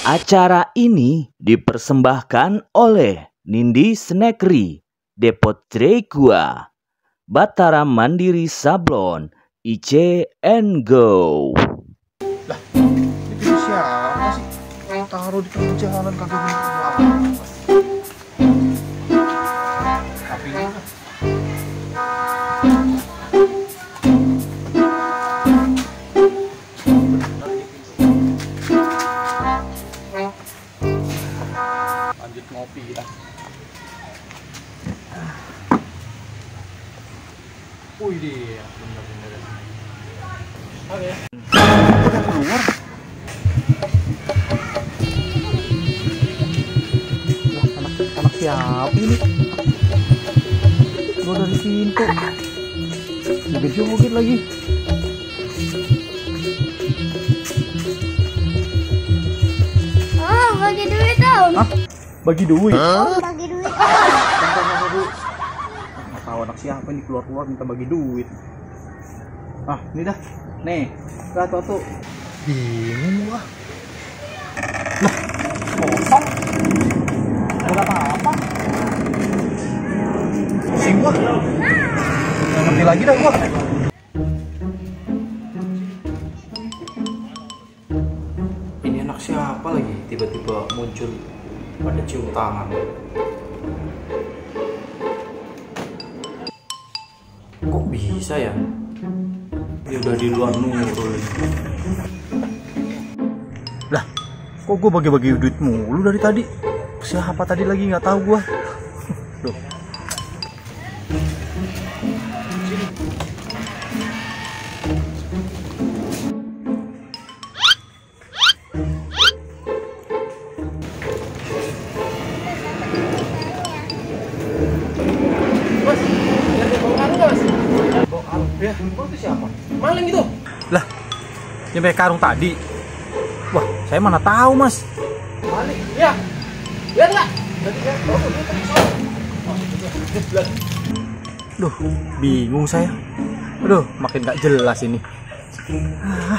Acara ini dipersembahkan oleh Nindi Snackery, Depot Tregua, Batara Mandiri Sablon, IC and Go. Lah, itu siapa sih? Taruh di tengah jalan kagak bener. Tapi ini lanjut ngopi kita. Wih dia, bener-bener. Oke. Udah keluar. Anak siapa ini? Keluar dari pintu. Joget-joget lagi. Oh, bagi duit dong. Hah? Bagi duit? Oh, bagi duit. Nggak tahu anak siapa ini keluar-keluar minta bagi duit. Ah, ini dah. Nih, lihat tuh. Bingung gua. Lah, kosong. Ada apa-apa? Pusing gua. Nggak ngerti lagi dah gua. Ini anak siapa lagi? Tiba-tiba muncul pada cium tangan. Kok bisa ya? Dia udah di luar Nurul. Lah, kok gue bagi-bagi duit mulu dari tadi? Siapa tadi lagi nggak tahu gue. Loh. Mas, lihat bawa karung nggak mas? Bawa karung? Ya, itu siapa? Maling itu. Lah, nyampe karung tadi. Wah, saya mana tahu mas. Maling? Ya. Lihat nggak? Duh, bingung saya. Aduh, makin nggak jelas ini. Ah.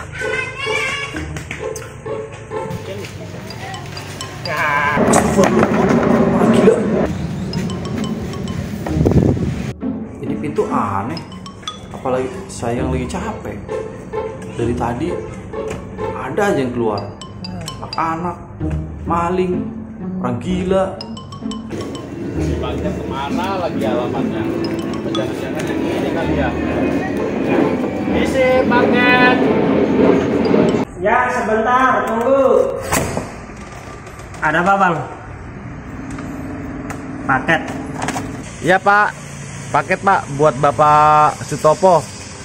Gila. Ini pintu aneh. Apalagi saya yang lagi capek. Dari tadi ada aja yang keluar. Anak-anak, maling, orang gila. Dipanggil kemana lagi alamatnya? Jangan-jangan yang ini kali ya? Isi paket. Ya, sebentar, tunggu. Ada apa, Bang? Paket. Iya Pak, paket Pak buat Bapak Sutopo.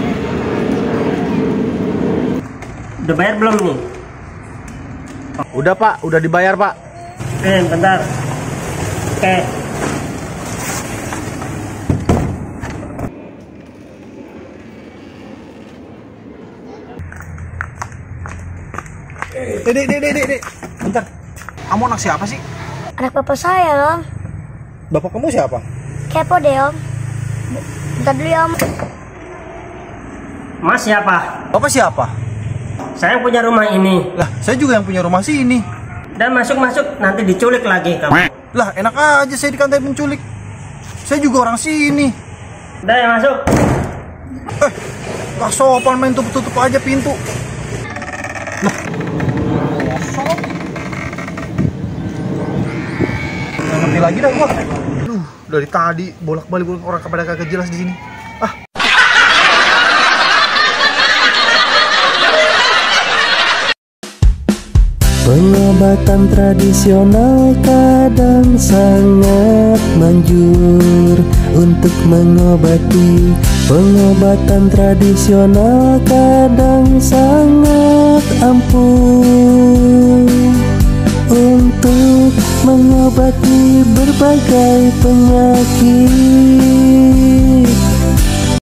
Udah bayar belum nih? Udah Pak, udah dibayar Pak. Bentar. Oke. Dek. Bentar. Kamu anak siapa sih? Anak bapak saya, Om. Bapak kamu siapa? Kepo deh, Om. Bentar dulu ya, Om. Mas siapa? Bapak siapa? Saya punya rumah ini. Lah, saya juga yang punya rumah sini. Dan masuk-masuk nanti diculik lagi kamu. Lah, enak aja saya dikantai penculik. Saya juga orang sini. Udah ya masuk. Gak sopan main tutup aja pintu. Lah, kosong. Nggak ngerti lagi dah gua. Aduh, dari tadi bolak-balik orang kepada kagak jelas di sini. Ah. Pengobatan tradisional kadang sangat manjur untuk mengobati. Pengobatan tradisional kadang sangat ampuh untuk mengobati berbagai penyakit.